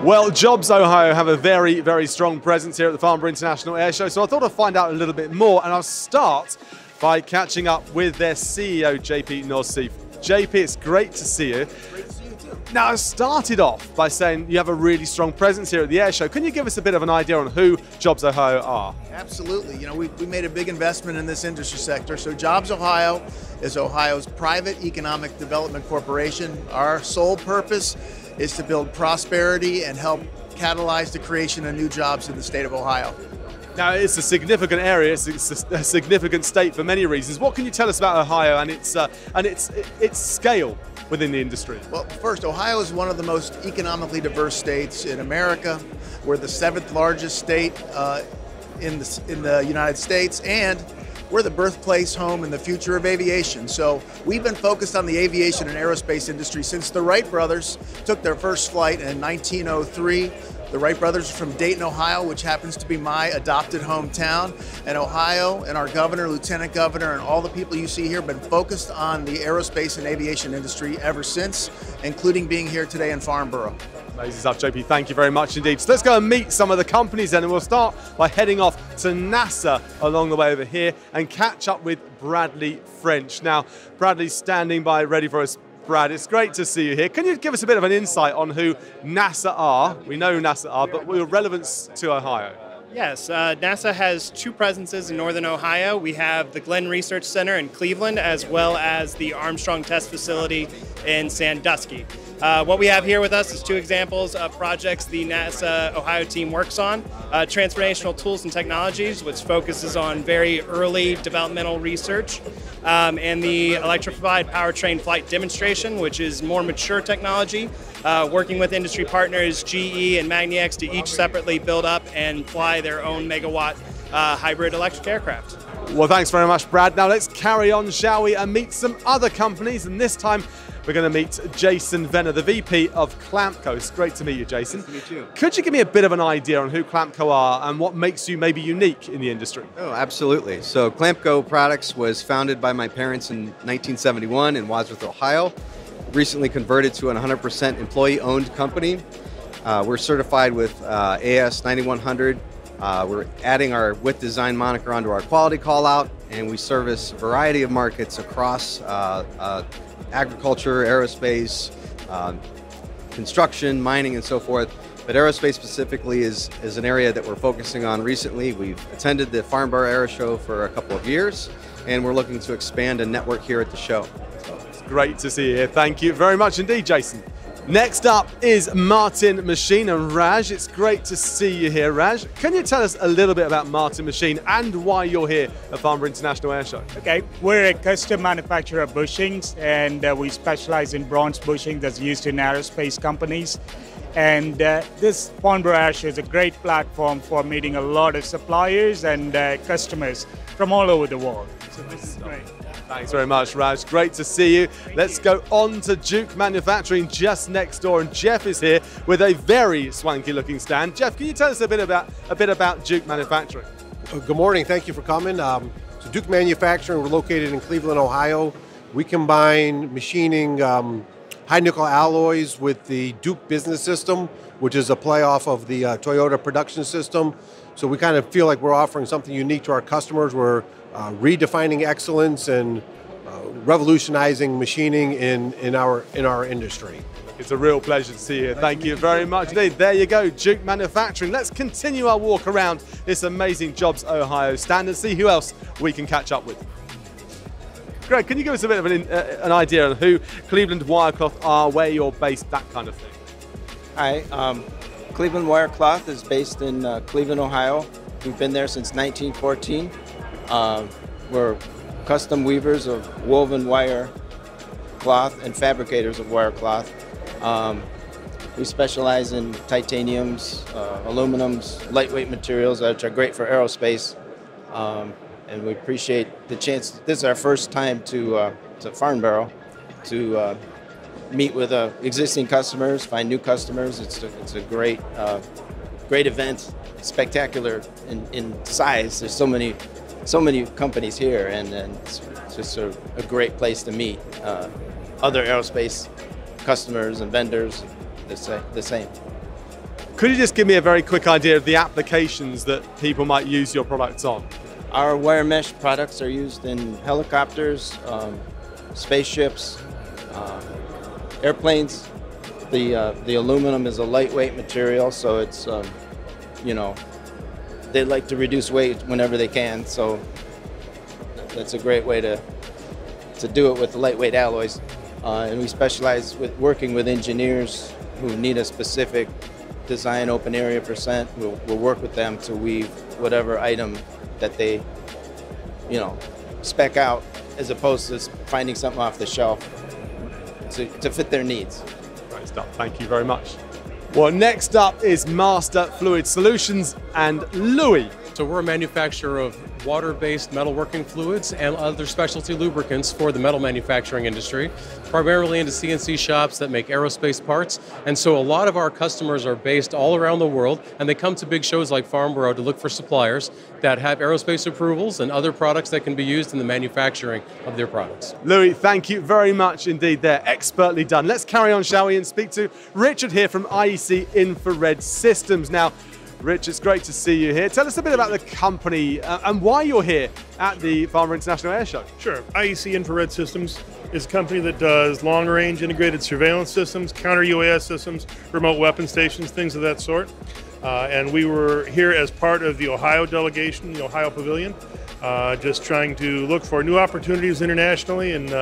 Well, Jobs Ohio have a very, very strong presence here at the Farnborough International Air Show, so I thought I'd find out a little bit more, and I'll start by catching up with their CEO, JP Nosif. JP, it's great to see you. Great to see you too. Now, I started off by saying you have a really strong presence here at the air show. Can you give us a bit of an idea on who Jobs Ohio are? Absolutely. You know, we made a big investment in this industry sector. So Jobs Ohio is Ohio's private economic development corporation. Our sole purpose is to build prosperity and help catalyze the creation of new jobs in the state of Ohio. Now, it's a significant area, it's a significant state for many reasons. What can you tell us about Ohio and its scale within the industry? Well, first, Ohio is one of the most economically diverse states in America. We're the 7th largest state in the United States, and we're the birthplace, home, and the future of aviation. So we've been focused on the aviation and aerospace industry since the Wright brothers took their first flight in 1903. The Wright brothers are from Dayton, Ohio, which happens to be my adopted hometown. And Ohio and our governor, lieutenant governor, and all the people you see here have been focused on the aerospace and aviation industry ever since, including being here today in Farnborough. Amazing stuff, JP. Thank you very much indeed. So let's go and meet some of the companies then, and we'll start by heading off to NASA along the way over here and catch up with Bradley French. Now, Bradley's standing by ready for us. Brad, it's great to see you here. Can you give us a bit of an insight on who NASA are? We know who NASA are, but your relevance to Ohio. Yes, NASA has two presences in Northern Ohio. We have the Glenn Research Center in Cleveland, as well as the Armstrong Test Facility in Sandusky. What we have here with us is two examples of projects the NASA Ohio team works on. Transformational Tools and Technologies, which focuses on very early developmental research, and the Electrified Powertrain Flight Demonstration, which is more mature technology, working with industry partners GE and magniX to each separately build up and fly their own megawatt hybrid electric aircraft. Well, thanks very much, Brad. Now let's carry on, shall we, and meet some other companies, and this time we're going to meet Jason Venner, the VP of Clampco. It's great to meet you, Jason. Nice to meet you. Could you give me a bit of an idea on who Clampco are and what makes you maybe unique in the industry? Oh, absolutely. So Clampco Products was founded by my parents in 1971 in Wadsworth, Ohio. Recently converted to a 100% employee-owned company. We're certified with AS 9100. We're adding our with design moniker onto our quality call out, and we service a variety of markets across agriculture, aerospace, construction, mining, and so forth. But aerospace specifically is an area that we're focusing on recently. We've attended the Farnborough Air Show for a couple of years, and we're looking to expand a network here at the show. It's great to see you here. Thank you very much indeed, Jason. Next up is Martin Machine and Raj. It's great to see you here, Raj. Can you tell us a little bit about Martin Machine and why you're here at Farnborough International Air Show? Okay, we're a custom manufacturer of bushings, and we specialize in bronze bushing that's used in aerospace companies. And this Farnborough Air Show is a great platform for meeting a lot of suppliers and customers from all over the world. So this is great. Thanks very much, Raj. Great to see you. Let's go on to Duke Manufacturing just next door, and Jeff is here with a very swanky-looking stand. Jeff, can you tell us a bit about Duke Manufacturing? Good morning. Thank you for coming. So Duke Manufacturing, we're located in Cleveland, Ohio. We combine machining high nickel alloys with the Duke Business System, which is a play off of the Toyota production system. So we kind of feel like we're offering something unique to our customers. We're redefining excellence and revolutionizing machining in our industry. It's a real pleasure to see you. Thank you very much indeed. There you go, Duke Manufacturing. Let's continue our walk around this amazing Jobs Ohio stand and see who else we can catch up with. Greg, can you give us a bit of an idea on who Cleveland Wirecloth are, where you're based, that kind of thing? Hi, Cleveland Wirecloth is based in Cleveland, Ohio. We've been there since 1914. We're custom weavers of woven wire cloth and fabricators of wire cloth. We specialize in titaniums, aluminums, lightweight materials, which are great for aerospace. And we appreciate the chance. This is our first time to Farnborough to meet with existing customers, find new customers. It's a great event, spectacular in size. There's so many companies here, and it's just a great place to meet other aerospace customers and vendors. The same. could you just give me a very quick idea of the applications that people might use your products on? Our wire mesh products are used in helicopters, spaceships, airplanes. The aluminum is a lightweight material, so it's, you know, they like to reduce weight whenever they can, so that's a great way to do it with lightweight alloys. And we specialize with working with engineers who need a specific design open area percent. We'll work with them to weave whatever item that they, you know, spec out, as opposed to finding something off the shelf to fit their needs. Great stuff. Thank you very much. Well, next up is Master Fluid Solutions and Louis. So we're a manufacturer of water-based metalworking fluids and other specialty lubricants for the metal manufacturing industry, primarily into CNC shops that make aerospace parts. And so a lot of our customers are based all around the world, and they come to big shows like Farnborough to look for suppliers that have aerospace approvals and other products that can be used in the manufacturing of their products. Louis, thank you very much indeed there. Expertly done. Let's carry on, shall we, and speak to Richard here from IEC Infrared Systems. Now, Rich, it's great to see you here. Tell us a bit about the company and why you're here at the Farnborough International Air Show. Sure. IEC Infrared Systems is a company that does long-range integrated surveillance systems, counter-UAS systems, remote weapon stations, things of that sort. And we were here as part of the Ohio delegation, the Ohio Pavilion, just trying to look for new opportunities internationally and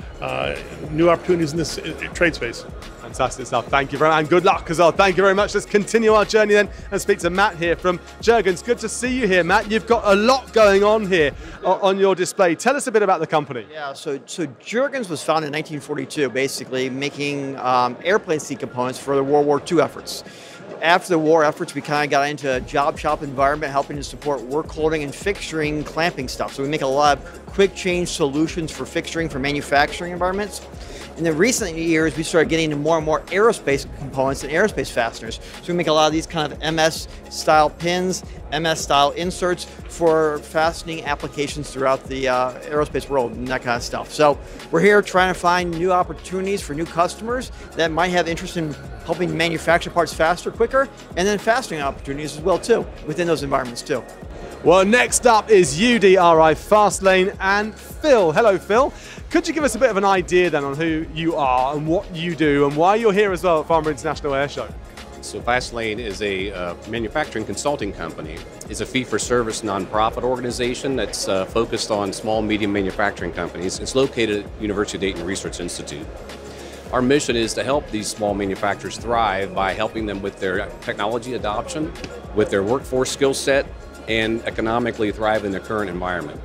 new opportunities in this trade space. Fantastic stuff. Thank you very much, and good luck as well. Thank you very much. Let's continue our journey then and speak to Matt here from Jurgens. Good to see you here, Matt. You've got a lot going on here on your display. Tell us a bit about the company. Yeah, so Jurgens was founded in 1942, basically making airplane seat components for the World War II efforts. After the war efforts, we kind of got into a job shop environment, helping to support work holding and fixturing, clamping stuff. So we make a lot of quick change solutions for fixturing for manufacturing environments. In the recent years, we started getting into more and more aerospace components and aerospace fasteners. So we make a lot of these kind of MS-style pins, MS-style inserts for fastening applications throughout the aerospace world and that kind of stuff. So we're here trying to find new opportunities for new customers that might have interest in helping manufacture parts faster, quicker, and then fastening opportunities as well too, within those environments too. Well, next up is UDRI Fastlane and Phil. Hello, Phil. Could you give us a bit of an idea then on who you are and what you do and why you're here as well at Farnborough International Air Show? So Fastlane is a manufacturing consulting company. It's a fee-for-service nonprofit organization that's focused on small, medium manufacturing companies. It's located at University of Dayton Research Institute. Our mission is to help these small manufacturers thrive by helping them with their technology adoption, with their workforce skill set, and economically thrive in their current environment.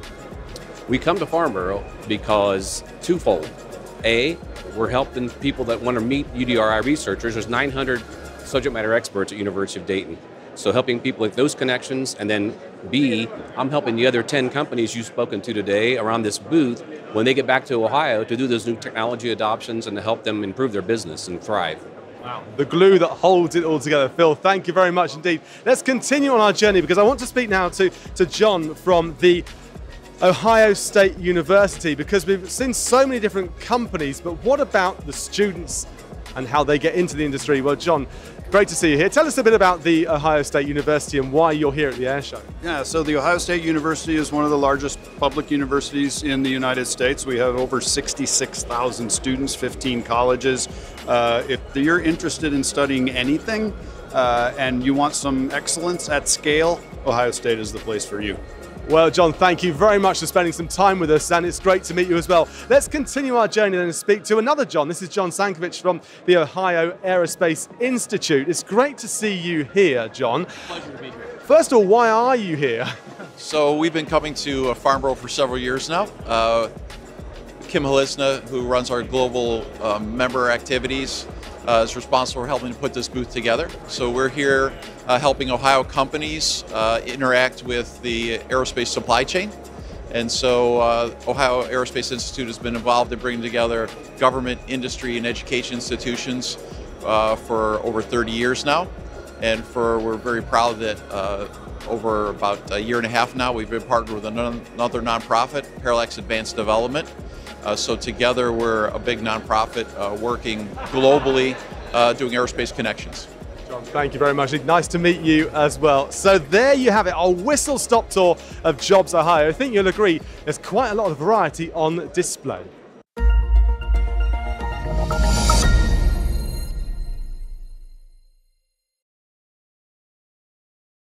We come to Farnborough because twofold. A, we're helping people that want to meet UDRI researchers. There's 900 subject matter experts at University of Dayton. So helping people with those connections, and then B, I'm helping the other 10 companies you've spoken to today around this booth when they get back to Ohio to do those new technology adoptions and to help them improve their business and thrive. Wow, the glue that holds it all together. Phil, thank you very much indeed. Let's continue on our journey because I want to speak now to John from the Ohio State University, because we've seen so many different companies, but what about the students and how they get into the industry? Well, John, great to see you here. Tell us a bit about the Ohio State University and why you're here at the Air Show. Yeah, so the Ohio State University is one of the largest public universities in the United States. We have over 66,000 students, 15 colleges. If you're interested in studying anything and you want some excellence at scale, Ohio State is the place for you. Well, John, thank you very much for spending some time with us, and it's great to meet you as well. Let's continue our journey then and speak to another John. This is John Sankovich from the Ohio Aerospace Institute. It's great to see you here, John. Pleasure to be here. First of all, why are you here? So we've been coming to Farnborough for several years now. Kim Halisna, who runs our global member activities, is responsible for helping to put this booth together. So we're here helping Ohio companies interact with the aerospace supply chain. And so Ohio Aerospace Institute has been involved in bringing together government, industry, and education institutions for over 30 years now. And we're very proud that over about a year and a half now, we've been partnered with another nonprofit, Parallax Advanced Development. So together we're a big nonprofit working globally doing aerospace connections. John, thank you very much. Nice to meet you as well. So there you have it, a whistle-stop tour of Jobs Ohio. I think you'll agree there's quite a lot of variety on display.